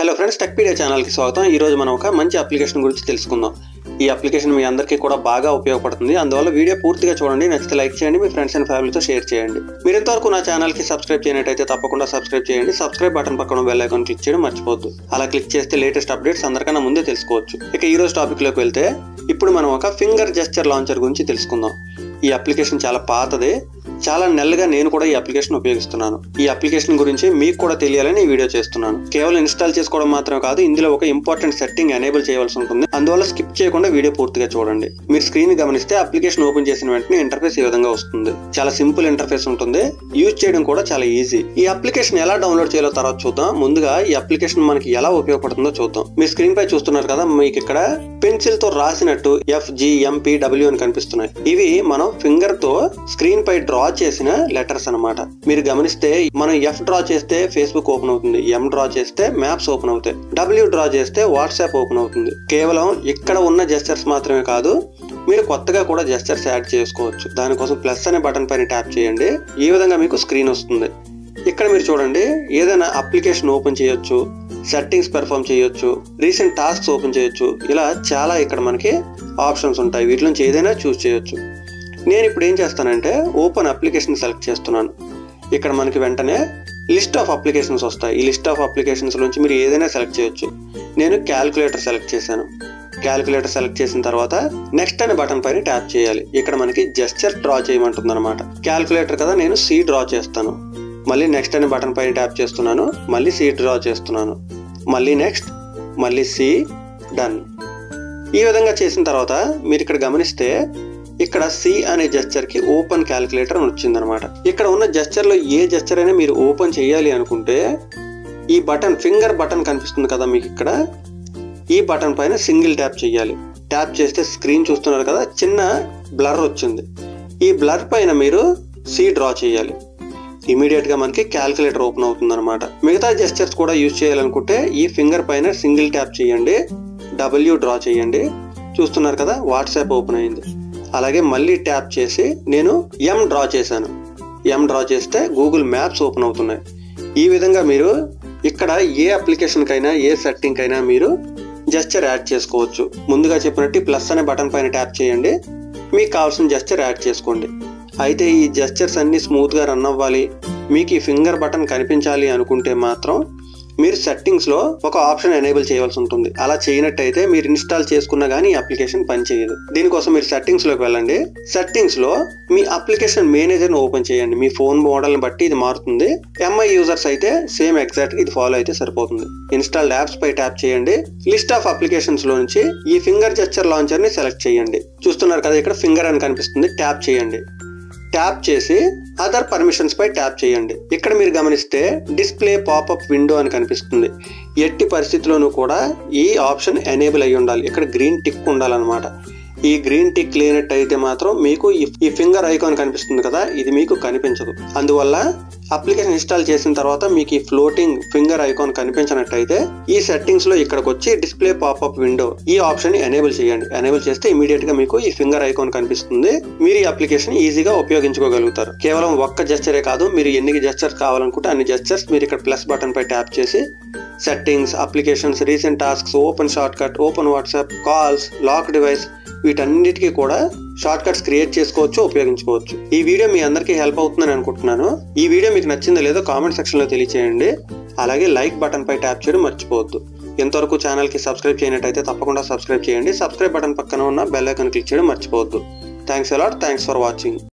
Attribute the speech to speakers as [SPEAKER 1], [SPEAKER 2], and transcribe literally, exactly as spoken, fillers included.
[SPEAKER 1] Hello friends, Techpedia ఛానల్కి స్వాగతం. ఈరోజు మనం ఒక మంచి అప్లికేషన్ గురించి తెలుసుకుందాం. ఈ అప్లికేషన్ మీ అందరికీ కూడా బాగా ఉపయోగపడుతుంది. అందువల్ల వీడియో పూర్తిగా చూడండి, నచ్చితే లైక్ చేయండి, మీ ఫ్రెండ్స్ అండ్ ఫ్యామిలీతో షేర్ చేయండి. మీరు ఇంతవరకు నా ఛానల్కి సబ్స్క్రైబ్ చేయనట్టయితే తప్పకుండా సబ్స్క్రైబ్ చేయండి. సబ్స్క్రైబ్ బటన్ పక్కన బెల్ ఐకాన్ క్లిక్ చేయడం మర్చిపోవద్దు. అలా క్లిక్ చేస్తే లేటెస్ట్ అప్డేట్స్ అందరికన్నా ముందే తెలుసుకోవచ్చు. ఇక ఈ రోజు టాపిక్లోకి వెళ్తే ఇప్పుడు మనం ఒక ఫింగర్ జెస్చర్ లాంచర్ గురించి తెలుసుకుందాం. ఈ అప్లికేషన్ చాలా పాతదే, చాలా నెలలుగా నేను కూడా ఈ అప్లికేషన్ ఉపయోగిస్తున్నాను. ఈ అప్లికేషన్ గురించి మీకు కూడా తెలియాలని ఈ వీడియో చేస్తున్నాను. కేవలం ఇన్స్టాల్ చేసుకోవడం మాత్రమే కాదు, ఇందులో ఒక ఇంపార్టెంట్ సెట్టింగ్ ఎనేబుల్ చేయవలసి ఉంటుంది. అందువల్ల స్కిప్ చేయకుండా వీడియో పూర్తిగా చూడండి. మీరు స్క్రీన్ గమనిస్తే అప్లికేషన్ ఓపెన్ చేసిన వెంటనే ఇంటర్ఫేస్ ఈ విధంగా వస్తుంది. చాలా సింపుల్ ఇంటర్ఫేస్ ఉంటుంది, యూజ్ చేయడం కూడా చాలా ఈజీ. ఈ అప్లికేషన్ ఎలా డౌన్లోడ్ చేయాలో తర్వాత చూద్దాం. ముందుగా ఈ అప్లికేషన్ మనకి ఎలా ఉపయోగపడుతుందో చూద్దాం. మీ స్క్రీన్ పై చూస్తున్నారు కదా, మీకు ఇక్కడ పెన్సిల్ తో రాసినట్టు F G M P W అని కనిపిస్తున్నాయి. ఇవి మనం ఫింగర్ తో స్క్రీన్ పై డ్రా చేసిన లెటర్స్ అన్నమాట. మీరు గమనిస్తే మనం ఎఫ్ డ్రా చేస్తే ఫేస్బుక్ ఓపెన్ అవుతుంది, ఎం డ్రా చేస్తే మ్యాప్స్ ఓపెన్ అవుతాయి, డబ్ల్యూ డ్రా చేస్తే వాట్సాప్ ఓపెన్ అవుతుంది. కేవలం ఇక్కడ ఉన్న జెస్చర్స్ మాత్రమే కాదు, మీరు కొత్తగా కూడా జెస్చర్స్ యాడ్ చేసుకోవచ్చు. దానికోసం ప్లస్ అనే బటన్ పైన ట్యాప్ చేయండి. ఈ విధంగా మీకు స్క్రీన్ వస్తుంది. ఇక్కడ మీరు చూడండి, ఏదైనా అప్లికేషన్ ఓపెన్ చేయొచ్చు, సెట్టింగ్స్ పెర్ఫామ్ చేయొచ్చు, రీసెంట్ టాస్క్స్ ఓపెన్ చేయొచ్చు. ఇలా చాలా ఇక్కడ మనకి ఆప్షన్స్ ఉంటాయి. వీటి నుంచి ఏదైనా చూస్ చేయొచ్చు. నేను ఇప్పుడు ఏం చేస్తానంటే ఓపెన్ అప్లికేషన్ సెలెక్ట్ చేస్తున్నాను. ఇక్కడ మనకి వెంటనే లిస్ట్ ఆఫ్ అప్లికేషన్స్ వస్తాయి. ఈ లిస్ట్ ఆఫ్ అప్లికేషన్స్ నుంచి మీరు ఏదైనా సెలెక్ట్ చేయొచ్చు. నేను క్యాల్కులేటర్ సెలెక్ట్ చేశాను. క్యాల్కులేటర్ సెలెక్ట్ చేసిన తర్వాత నెక్స్ట్ అనే బటన్ పైన ట్యాప్ చేయాలి. ఇక్కడ మనకి జెస్చర్ డ్రా చేయమంటుంది అనమాట. క్యాల్కులేటర్ కదా, నేను సి డ్రా చేస్తాను. మళ్ళీ నెక్స్ట్ అనే బటన్ పైన ట్యాప్ చేస్తున్నాను. మళ్ళీ సి డ్రా చేస్తున్నాను. మళ్ళీ నెక్స్ట్, మళ్ళీ సి, డన్. ఈ విధంగా చేసిన తర్వాత మీరు ఇక్కడ గమనిస్తే ఇక్కడ సి అనే జెస్చర్ కి ఓపెన్ క్యాల్కులేటర్ అని వచ్చిందనమాట. ఇక్కడ ఉన్న జెస్చర్ లో ఏ జెస్చర్ అయినా మీరు ఓపెన్ చేయాలి అనుకుంటే ఈ బటన్, ఫింగర్ బటన్ కనిపిస్తుంది కదా మీకు ఇక్కడ, ఈ బటన్ పైన సింగిల్ ట్యాప్ చేయాలి. ట్యాప్ చేస్తే స్క్రీన్ చూస్తున్నారు కదా, చిన్న బ్లర్ వచ్చింది. ఈ బ్లర్ పైన మీరు సి డ్రా చేయాలి. ఇమీడియట్ గా మనకి క్యాల్కులేటర్ ఓపెన్ అవుతుంది అనమాట. మిగతా జెస్చర్స్ కూడా యూజ్ చేయాలనుకుంటే ఈ ఫింగర్ పైన సింగిల్ ట్యాప్ చేయండి, డబ్ల్యూ డ్రా చేయండి. చూస్తున్నారు కదా, వాట్సాప్ ఓపెన్ అయింది. అలాగే మళ్ళీ ట్యాప్ చేసి నేను ఎం డ్రా చేశాను. ఎం డ్రా చేస్తే గూగుల్ మ్యాప్స్ ఓపెన్ అవుతున్నాయి. ఈ విధంగా మీరు ఇక్కడ ఏ అప్లికేషన్ కైనా ఏ సెట్టింగ్ కైనా మీరు జెస్చర్ యాడ్ చేసుకోవచ్చు. ముందుగా చెప్పినట్టు ప్లస్ అనే బటన్ పైన ట్యాప్ చేయండి, మీకు కావాల్సిన జెస్చర్ యాడ్ చేసుకోండి. అయితే ఈ జెస్చర్స్ అన్ని స్మూత్ గా రన్ అవ్వాలి, మీకు ఈ ఫింగర్ బటన్ కనిపించాలి అనుకుంటే మాత్రం మీరు సెట్టింగ్స్ లో ఒక ఆప్షన్ ఎనేబుల్ చేయవలసి ఉంటుంది. అలా చేయనట్టయితే మీరు ఇన్స్టాల్ చేసుకున్నా గానీ ఈ అప్లికేషన్ పనిచేయదు. దీనికోసం మీరు సెట్టింగ్స్ లోకి వెళ్ళండి. సెట్టింగ్స్ లో మీ అప్లికేషన్ మేనేజర్ ని ఓపెన్ చేయండి. మీ ఫోన్ మోడల్ ని బట్టి ఇది మారుతుంది. ఎంఐ యూజర్స్ అయితే సేమ్ ఎగ్జాక్ట్ ఇది ఫాలో అయితే సరిపోతుంది. ఇన్స్టాల్ యాప్స్ పై ట్యాప్ చేయండి. లిస్ట్ ఆఫ్ అప్లికేషన్స్ లో నుంచి ఈ ఫింగర్ జెస్చర్ లాంచర్ ని సెలెక్ట్ చేయండి. చూస్తున్నారు కదా, ఇక్కడ ఫింగర్ అని కనిపిస్తుంది. ట్యాప్ చేయండి. ట్యాప్ చేసి అదర్ పర్మిషన్స్ పై ట్యాప్ చేయండి. ఇక్కడ మీరు గమనిస్తే డిస్ప్లే పాపప్ విండో అని కనిపిస్తుంది. ఎట్టి పరిస్థితుల్లోనూ కూడా ఈ ఆప్షన్ ఎనేబుల్ అయ్యి ఉండాలి. ఇక్కడ గ్రీన్ టిక్ ఉండాలన్నమాట. ఈ గ్రీన్ టిక్ లేనట్టయితే మాత్రం మీకు ఈ ఫింగర్ ఐకాన్ కనిపిస్తుంది కదా, ఇది మీకు కనిపించదు. అందువల్ల అప్లికేషన్ ఇన్స్టాల్ చేసిన తర్వాత మీకు ఈ ఫ్లోటింగ్ ఫింగర్ ఐకాన్ కనిపించినట్టయితే ఈ సెట్టింగ్స్ లో ఇక్కడికి వచ్చి డిస్ప్లే పాపప్ విండో ఈ ఆప్షన్ ని ఎనేబుల్ చేయండి. ఎనేబుల్ చేస్తే ఇమీడియట్ గా మీకు ఈ ఫింగర్ ఐకాన్ కనిపిస్తుంది. మీరు ఈ అప్లికేషన్ ఈజీగా ఉపయోగించుకోగలుగుతారు. కేవలం ఒక్క జెస్చరే కాదు, మీరు ఎన్ని జెస్చర్స్ కావాలనుకుంటే అన్ని జెస్చర్స్ మీరు ఇక్కడ ప్లస్ బటన్ పై ట్యాప్ చేసి settings, applications, recent tasks, open shortcut, open WhatsApp, calls, lock device, వీటన్నిటికీ కూడా షార్ట్ కట్స్ క్రియేట్ చేసుకోవచ్చు, ఉపయోగించుకోవచ్చు. ఈ వీడియో మీ అందరికీ హెల్ప్ అవుతుందని అనుకుంటున్నాను. ఈ వీడియో మీకు నచ్చిందో లేదో కామెంట్ సెక్షన్ లో తెలియచేయండి. అలాగే లైక్ బటన్ పై ట్యాప్ చేయడం మర్చిపోవద్దు. ఎంతవరకు ఛానల్ కి సబ్స్క్రైబ్ చేయనట్టయితే తప్పకుండా సబ్స్క్రైబ్ చేయండి. సబ్స్క్రైబ్ బటన్ పక్కన ఉన్న బెల్ ఐకాన్ క్లిక్ చేయడం మర్చిపోవద్దు. Thanks a lot. Thanks for watching.